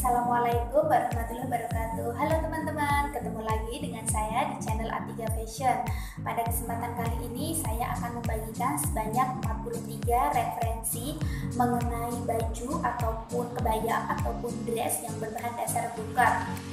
Assalamualaikum warahmatullahi wabarakatuh. Halo teman-teman, ketemu lagi dengan saya di channel A3 Fashion. Pada kesempatan kali ini saya akan membagikan sebanyak 43 referensi mengenai baju ataupun kebaya ataupun dress yang berbahan dasar brokat.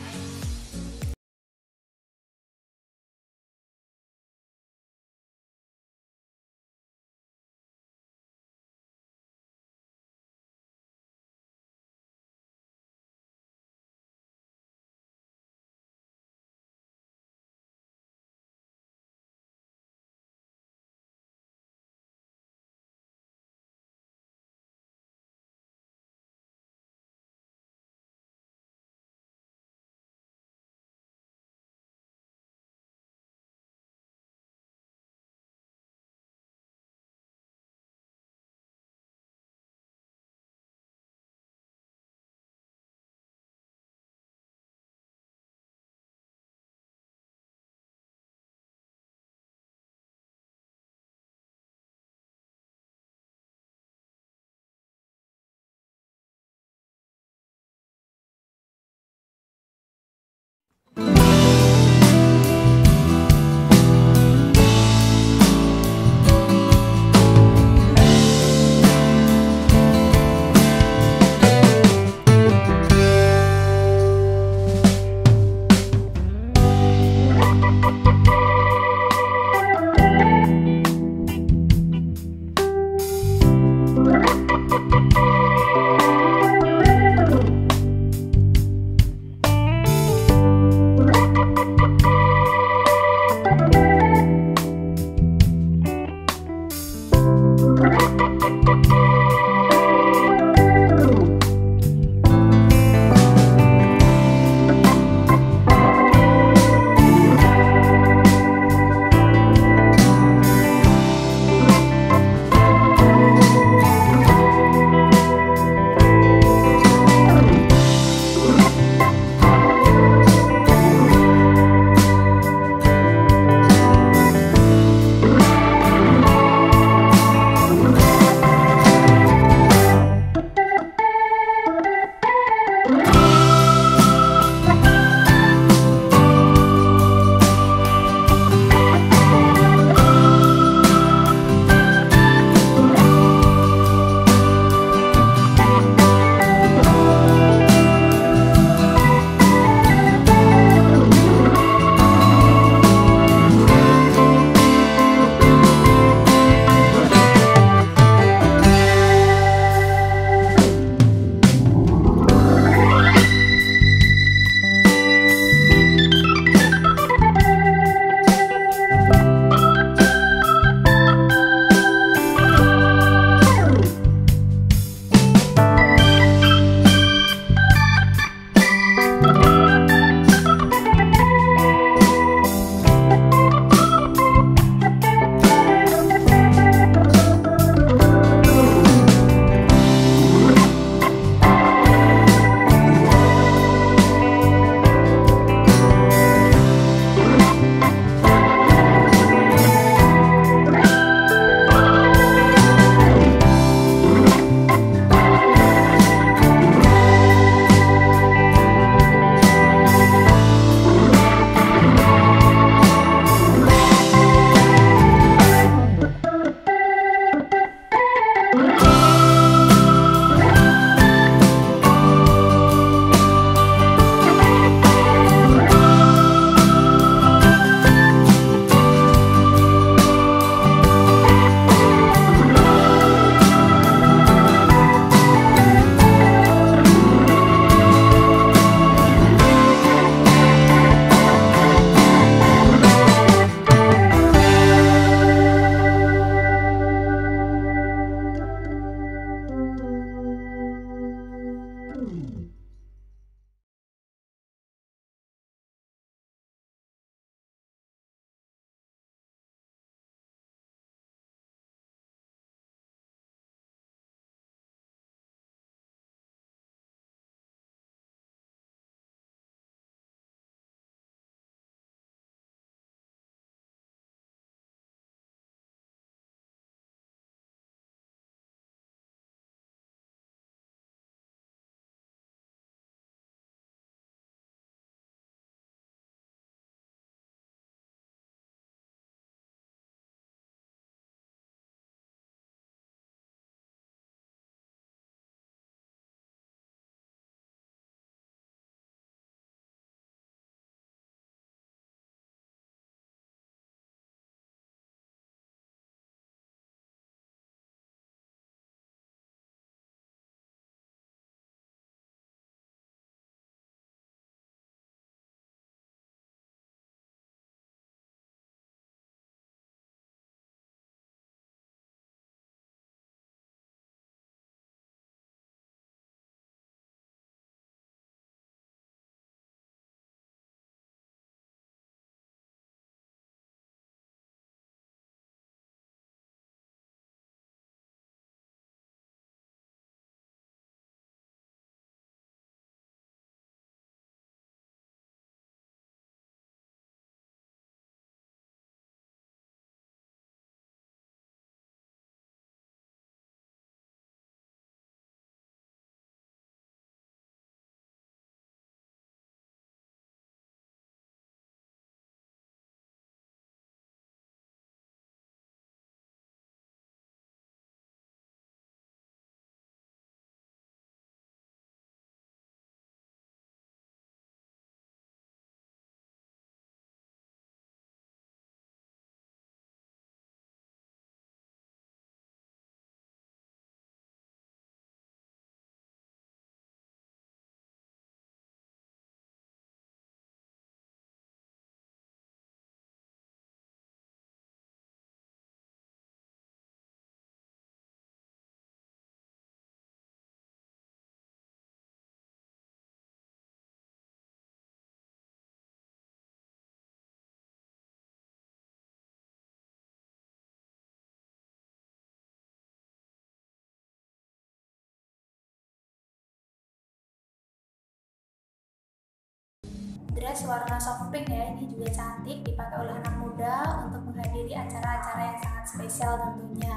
Dress warna soft pink ya, ini juga cantik, dipakai oleh anak muda untuk menghadiri acara-acara yang sangat spesial tentunya.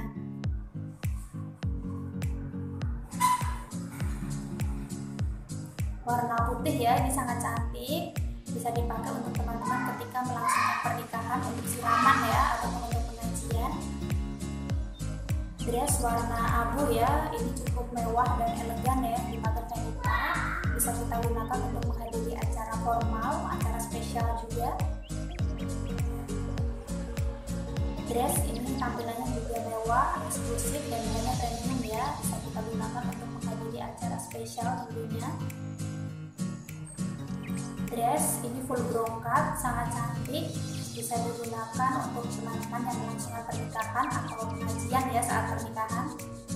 Warna putih ya, ini sangat cantik, bisa dipakai untuk teman-teman ketika melangsungkan pernikahan untuk siraman ya, ataupun untuk pengajian. Dress warna abu ya, ini cukup mewah dan elegan ya, dipakai wanita, bisa kita gunakan untuk menghadiri acara formal, acara spesial juga. Dress ini tampilannya juga mewah, eksklusif dan banyak premium ya, bisa kita gunakan untuk menghadiri acara spesial tentunya. Dress ini full brokat, sangat cantik, bisa digunakan untuk teman-teman yang melangsungkan pernikahan atau pengajian ya saat pernikahan.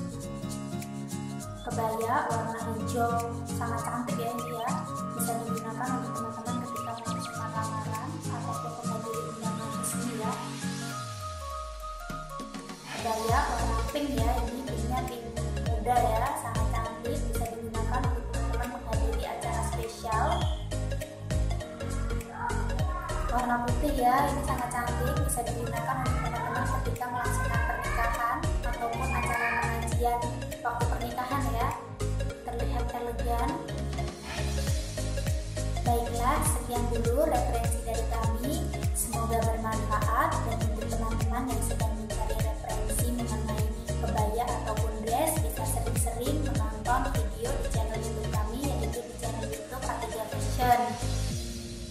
Kebaya warna hijau, sangat cantik ya ini ya, bisa digunakan untuk teman-teman ketika melangsungkan lamaran ataupun menghadiri undangan resmi ya. Kebaya warna pink ya, ini pinknya pink muda ya, sangat cantik, bisa digunakan untuk teman-teman menghadiri acara spesial. Warna putih ya, ini sangat cantik, bisa digunakan untuk teman-teman ketika melangsungkan pernikahan ataupun acara pengajian waktu pernikahan ya, terlihat elegan. Baiklah, sekian dulu referensi dari kami.